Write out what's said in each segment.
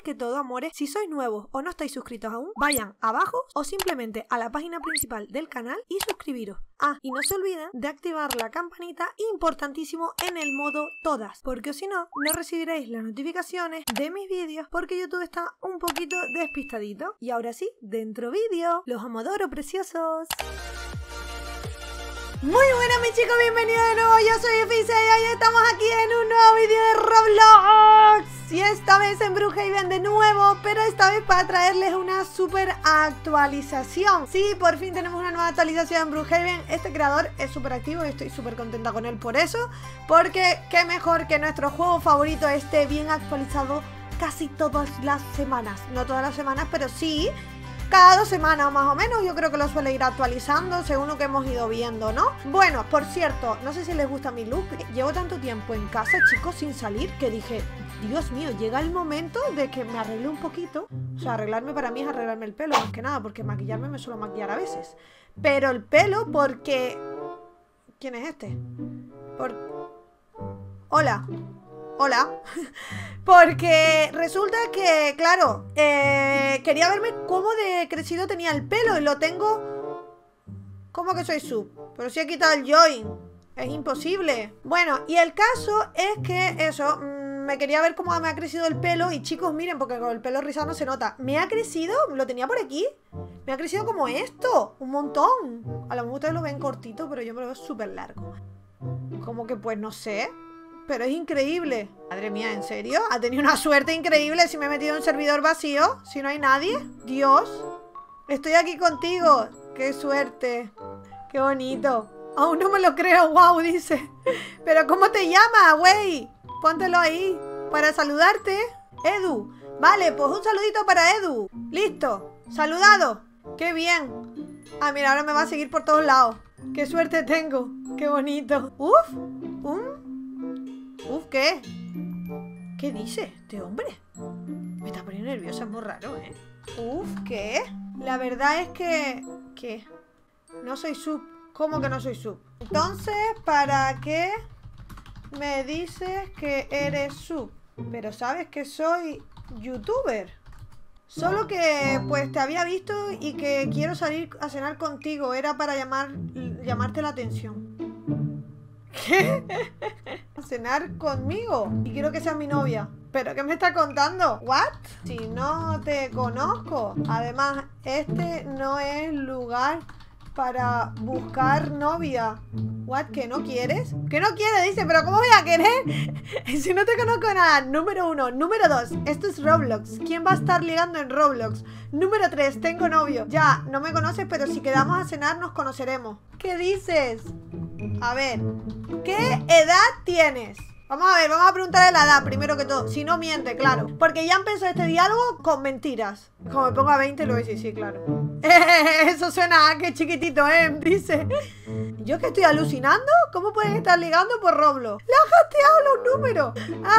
que todo, amores, si sois nuevos o no estáis suscritos aún, vayan abajo o simplemente a la página principal del canal y suscribiros. Ah, y no se olviden de activar la campanita, importantísimo, en el modo todas, porque si no, no recibiréis las notificaciones de mis vídeos porque YouTube está un poquito despistadito. Y ahora sí, dentro vídeo. Los amodoro, preciosos. Muy buenas mis chicos, bienvenidos de nuevo, yo soy Efice y hoy estamos aquí en un nuevo vídeo de Roblox. Y esta vez en Brookhaven de nuevo, pero esta vez para traerles una super actualización. Sí, por fin tenemos una nueva actualización en Brookhaven. Este creador es súper activo y estoy súper contenta con él por eso. Porque qué mejor que nuestro juego favorito esté bien actualizado casi todas las semanas. No todas las semanas, pero sí cada 2 semanas más o menos. Yo creo que lo suele ir actualizando según lo que hemos ido viendo, ¿no? Bueno, por cierto, no sé si les gusta mi look. Llevo tanto tiempo en casa, chicos, sin salir, que dije, Dios mío, llega el momento de que me arregle un poquito. O sea, arreglarme para mí es arreglarme el pelo, más que nada, porque maquillarme me suelo maquillar a veces. Pero el pelo porque... ¿Quién es este? Hola. Hola. Porque resulta que, claro, quería verme cómo de crecido tenía el pelo y lo tengo... ¿Cómo que soy sub? Pero si he quitado el join. Es imposible. Bueno, y el caso es que eso, me quería ver cómo me ha crecido el pelo. Y chicos, miren, porque con el pelo rizado no se nota. Me ha crecido, lo tenía por aquí. Me ha crecido como esto, un montón. A lo mejor ustedes lo ven cortito, pero yo me lo veo súper largo. Como que pues no sé, pero es increíble. Madre mía, ¿en serio? Ha tenido una suerte increíble si me he metido en un servidor vacío. Si no hay nadie. Dios, estoy aquí contigo. Qué suerte. Qué bonito. Aún no me lo creo, wow, dice. Pero ¿cómo te llamas, güey? Póntelo ahí para saludarte. Edu. Vale, pues un saludito para Edu. Listo, saludado. Qué bien. Ah, mira, ahora me va a seguir por todos lados. Qué suerte tengo. Qué bonito. Uf. Uf, ¿qué? ¿Qué dice este hombre? Me está poniendo nerviosa, es muy raro, ¿eh? Uf, ¿qué? La verdad es que... ¿Qué? No soy sub. ¿Cómo que no soy sub? Entonces, ¿para qué me dices que eres sub? Pero sabes que soy youtuber. Solo que, pues, te había visto y que quiero salir a cenar contigo. Era para llamarte la atención. ¿Qué? ¿Cenar conmigo? Y quiero que seas mi novia. ¿Pero qué me está contando? ¿What? Si no te conozco. Además, este no es lugar para buscar novia. ¿What? ¿Que no quieres? ¿Que no quieres? Dice, pero ¿cómo voy a querer? Si no te conozco nada. Número 1. Número 2. Esto es Roblox. ¿Quién va a estar ligando en Roblox? Número 3. Tengo novio. Ya, no me conoces, pero si quedamos a cenar nos conoceremos. ¿Qué dices? A ver, ¿qué edad tienes? Vamos a ver, vamos a preguntarle la edad primero que todo. Si no miente, claro. Porque ya empezó este diálogo con mentiras. Como me ponga 20, lo voy a decir, sí, claro. Eso suena a que chiquitito, dice. ¿Yo que estoy alucinando? ¿Cómo pueden estar ligando por Roblox? Le han hackeado los números.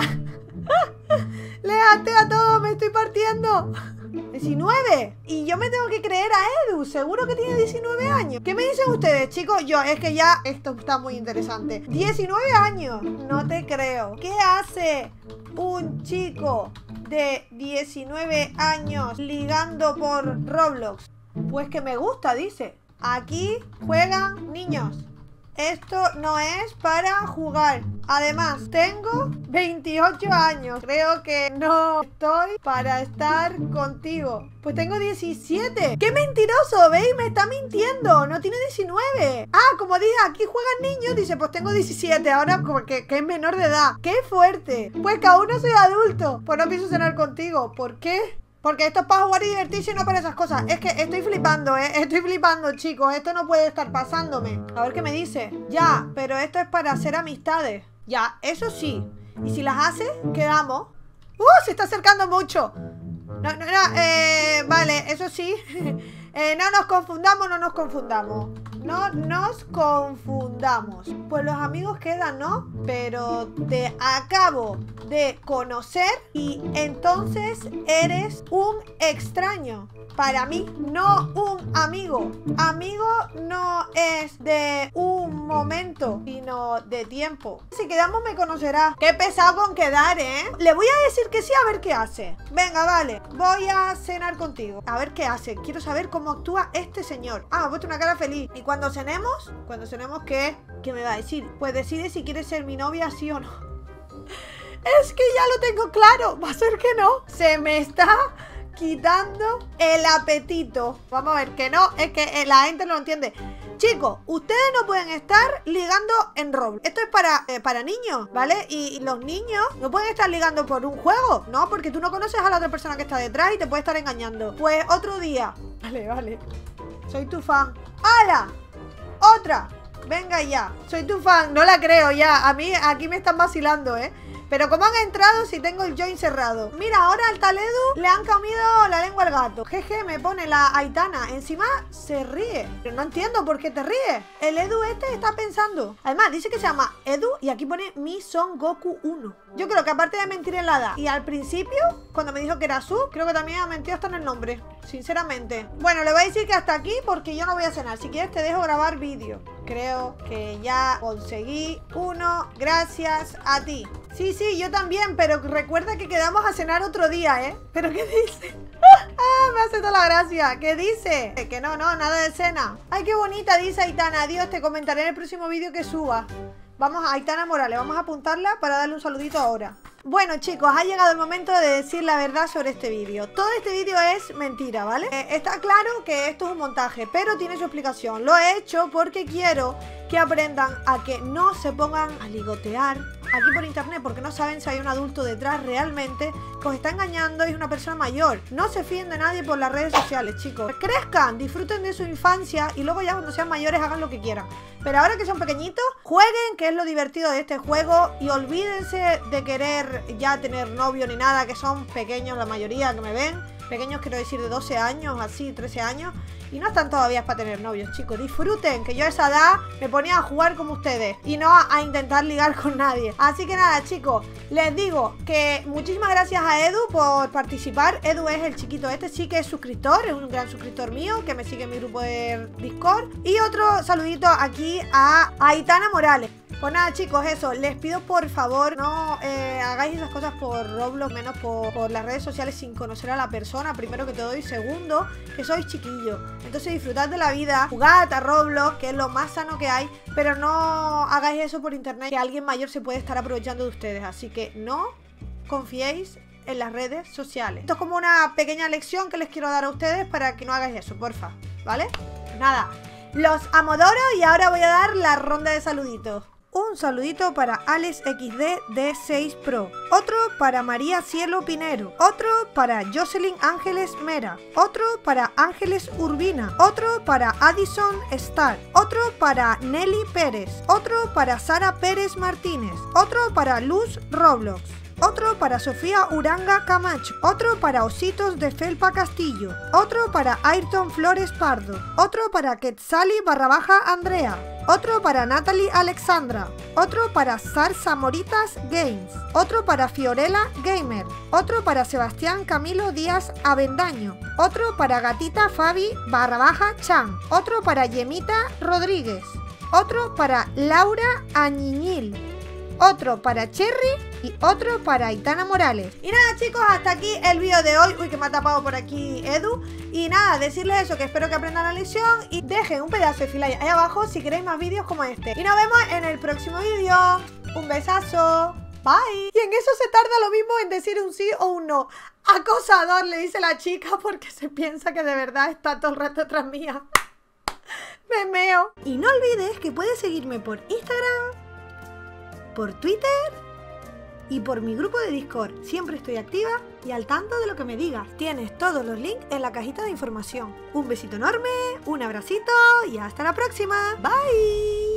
Le hackea todo, me estoy partiendo. 19. Y yo me tengo que creer a Edu. Seguro que tiene 19 años. ¿Qué me dicen ustedes, chicos? Yo, es que ya esto está muy interesante. 19 años. No te creo. ¿Qué hace un chico de 19 años ligando por Roblox? Pues que me gusta, dice. Aquí juegan niños. Esto no es para jugar. Además, tengo 28 años. Creo que no estoy para estar contigo. Pues tengo 17. ¡Qué mentiroso! ¿Veis? Me está mintiendo. No tiene 19. Ah, como dije, aquí juegan niños. Dice, pues tengo 17. Ahora como que es menor de edad. ¡Qué fuerte! Pues que aún no soy adulto. Pues no pienso cenar contigo. ¿Por qué? Porque esto es para jugar y divertirse y no para esas cosas. Es que estoy flipando, estoy flipando, chicos. Esto no puede estar pasándome. A ver qué me dice. Ya, pero esto es para hacer amistades. Ya, eso sí. Y si las hace, quedamos. Se está acercando mucho. No, vale, eso sí. No nos confundamos, no nos confundamos. No nos confundamos. Pues los amigos quedan, ¿no? Pero te acabo de conocer y entonces eres un extraño. Para mí, no un amigo. Amigo no es de un momento, sino de tiempo. Si quedamos me conocerá. Qué pesado con quedar, ¿eh? Le voy a decir que sí, a ver qué hace. Venga, vale, voy a cenar contigo. A ver qué hace, quiero saber cómo actúa este señor. Ah, me ha puesto una cara feliz. ¿Y cuando cenemos? ¿Cuando cenemos qué? ¿Qué me va a decir? Pues decide si quiere ser mi novia, sí o no. Es que ya lo tengo claro. Va a ser que no. Se me está quitando el apetito. Vamos a ver, que no, es que la gente no lo entiende. Chicos, ustedes no pueden estar ligando en Roblox. Esto es para niños, ¿vale? Y los niños no pueden estar ligando por un juego, ¿no? Porque tú no conoces a la otra persona que está detrás y te puede estar engañando. Pues otro día. Vale. Soy tu fan. ¡Hala! ¡Otra! Venga ya. Soy tu fan. No la creo ya. A mí aquí me están vacilando, ¿eh? Pero ¿cómo han entrado si tengo el join cerrado? Mira, ahora al tal Edu le han comido la lengua al gato. Jeje, me pone la Aitana. Encima se ríe. Pero no entiendo por qué te ríes. El Edu este está pensando. Además, dice que se llama Edu y aquí pone Mi Son Goku 1. Yo creo que aparte de mentir en la edad y al principio, cuando me dijo que era Su, creo que también ha mentido hasta en el nombre. Sinceramente. Bueno, le voy a decir que hasta aquí porque yo no voy a cenar. Si quieres te dejo grabar vídeo. Creo que ya conseguí uno gracias a ti. Sí, yo también, pero recuerda que quedamos a cenar otro día, ¿eh? ¿Pero qué dice? Ah, me hace toda la gracia. ¿Qué dice? Que no, nada de cena. Ay, qué bonita, dice Aitana. Adiós, te comentaré en el próximo vídeo que suba. Vamos a Aitana Morales, vamos a apuntarla para darle un saludito ahora. Bueno, chicos, ha llegado el momento de decir la verdad sobre este vídeo. Todo este vídeo es mentira, ¿vale? Está claro que esto es un montaje, pero tiene su explicación. Lo he hecho porque quiero que aprendan a que no se pongan a ligotear aquí por internet, porque no saben si hay un adulto detrás realmente que os está engañando y es una persona mayor. No se fíen de nadie por las redes sociales, chicos. Crezcan, disfruten de su infancia y luego ya cuando sean mayores hagan lo que quieran. Pero ahora que son pequeñitos, jueguen, que es lo divertido de este juego, y olvídense de querer ya tener novio ni nada, que son pequeños la mayoría que me ven. Pequeños quiero decir de 12 años, así, 13 años. Y no están todavía para tener novios, chicos. Disfruten, que yo a esa edad me ponía a jugar como ustedes y no a intentar ligar con nadie. Así que nada, chicos, les digo que muchísimas gracias a Edu por participar. Edu es el chiquito este, sí que es suscriptor, es un gran suscriptor mío, que me sigue en mi grupo de Discord. Y otro saludito aquí a Aitana Morales. Pues nada, chicos, eso, les pido por favor no hagáis esas cosas por Roblox, menos por las redes sociales sin conocer a la persona, primero que todo, y segundo, que sois chiquillos. Entonces disfrutad de la vida, jugad a Roblox, que es lo más sano que hay, pero no hagáis eso por internet, que alguien mayor se puede estar aprovechando de ustedes. Así que no confiéis en las redes sociales. Esto es como una pequeña lección que les quiero dar a ustedes para que no hagáis eso, porfa, ¿vale? Pues nada, los amodoro y ahora voy a dar la ronda de saluditos. Un saludito para Alex XD D6 Pro. Otro para María Cielo Pinero. Otro para Jocelyn Ángeles Mera. Otro para Ángeles Urbina. Otro para Addison Star. Otro para Nelly Pérez. Otro para Sara Pérez Martínez. Otro para Luz Roblox. Otro para Sofía Uranga Camacho. Otro para Ositos de Felpa Castillo. Otro para Ayrton Flores Pardo. Otro para Quetzali _ Andrea. Otro para Natalie Alexandra. Otro para Sarsa Moritas Games. Otro para Fiorella Gamer. Otro para Sebastián Camilo Díaz Avendaño. Otro para Gatita Fabi _ Chan. Otro para Yemita Rodríguez. Otro para Laura Añiñil. Otro para Cherry y otro para Aitana Morales. Y nada, chicos, hasta aquí el vídeo de hoy. Uy, que me ha tapado por aquí Edu. Y nada, decirles eso, que espero que aprendan la lección y dejen un pedazo de fila ahí abajo si queréis más vídeos como este. Y nos vemos en el próximo vídeo. Un besazo. Bye. Y en eso se tarda lo mismo en decir un sí o un no. Acosador, le dice la chica, porque se piensa que de verdad está todo el rato detrás mía. Me meo. Y no olvides que puedes seguirme por Instagram, por Twitter y por mi grupo de Discord. Siempre estoy activa y al tanto de lo que me digas. Tienes todos los links en la cajita de información. Un besito enorme, un abracito y hasta la próxima. Bye.